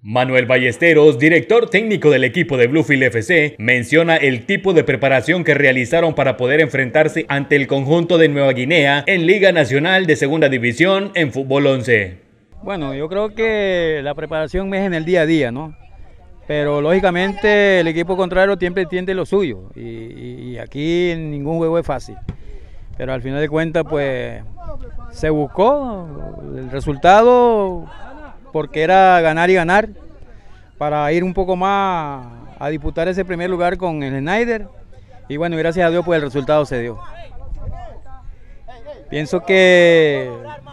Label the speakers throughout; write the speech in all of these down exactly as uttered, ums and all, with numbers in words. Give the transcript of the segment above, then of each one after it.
Speaker 1: Manuel Ballesteros, director técnico del equipo de Bluefield F C, menciona el tipo de preparación que realizaron para poder enfrentarse ante el conjunto de Nueva Guinea en Liga Nacional de Segunda División en Fútbol once.
Speaker 2: Bueno, yo creo que la preparación es en el día a día, ¿no? Pero lógicamente el equipo contrario siempre tiene lo suyo y, y aquí ningún juego es fácil. Pero al final de cuentas, pues se buscó el resultado porque era ganar y ganar para ir un poco más a disputar ese primer lugar con el Snyder. Y bueno, gracias a Dios, pues el resultado se dio. Pienso que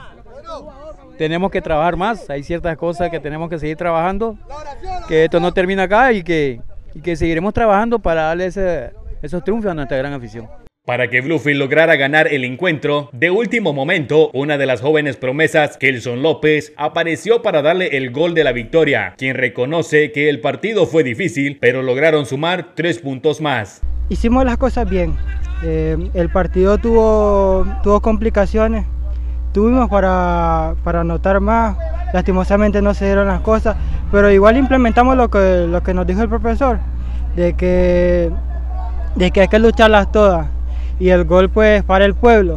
Speaker 2: tenemos que trabajar más, hay ciertas cosas que tenemos que seguir trabajando, que esto no termina acá y que, y que seguiremos trabajando para darle ese, esos triunfos a nuestra gran afición.
Speaker 1: Para que Bluefield lograra ganar el encuentro, de último momento, una de las jóvenes promesas, Kelson López, apareció para darle el gol de la victoria, quien reconoce que el partido fue difícil, pero lograron sumar tres puntos más.
Speaker 3: Hicimos las cosas bien, eh, el partido tuvo, tuvo complicaciones, tuvimos para, para anotar más, lastimosamente no se dieron las cosas, pero igual implementamos lo que, lo que nos dijo el profesor, de que, de que hay que lucharlas todas. Y el gol pues para el pueblo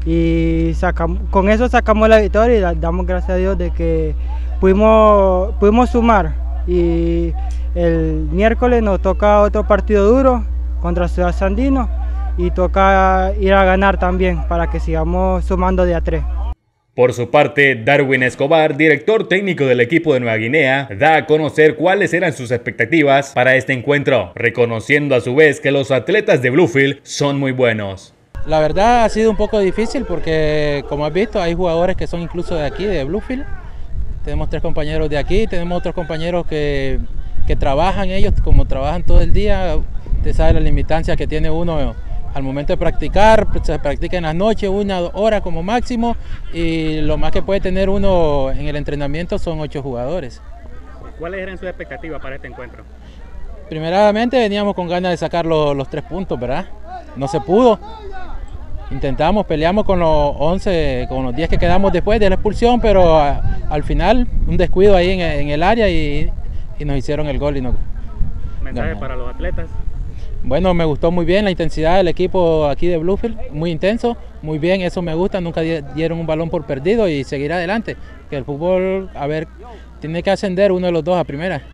Speaker 3: y sacamos, con eso sacamos la victoria y damos gracias a Dios de que pudimos, pudimos sumar. Y el miércoles nos toca otro partido duro contra Ciudad Sandino y toca ir a ganar también para que sigamos sumando de a tres.
Speaker 1: Por su parte, Darwin Escobar, director técnico del equipo de Nueva Guinea, da a conocer cuáles eran sus expectativas para este encuentro, reconociendo a su vez que los atletas de Bluefield son muy buenos.
Speaker 4: La verdad ha sido un poco difícil porque, como has visto, hay jugadores que son incluso de aquí, de Bluefield. Tenemos tres compañeros de aquí, tenemos otros compañeros que, que trabajan ellos, como trabajan todo el día. Usted sabe la limitancia que tiene uno al momento de practicar, se practica en las noches, una hora como máximo, y lo más que puede tener uno en el entrenamiento son ocho jugadores.
Speaker 1: ¿Cuáles eran sus expectativas para este encuentro?
Speaker 4: Primeramente veníamos con ganas de sacar los, los tres puntos, ¿verdad? No se pudo. Intentamos, peleamos con los once, con los diez que quedamos después de la expulsión, pero a, al final un descuido ahí en, en el área y, y nos hicieron el gol. Y nos,
Speaker 1: ¿Mensaje
Speaker 4: ganamos.
Speaker 1: para los atletas?
Speaker 4: Bueno, me gustó muy bien la intensidad del equipo aquí de Bluefield, muy intenso, muy bien, eso me gusta, nunca dieron un balón por perdido y seguir adelante, que el fútbol, a ver, tiene que ascender uno de los dos a primera.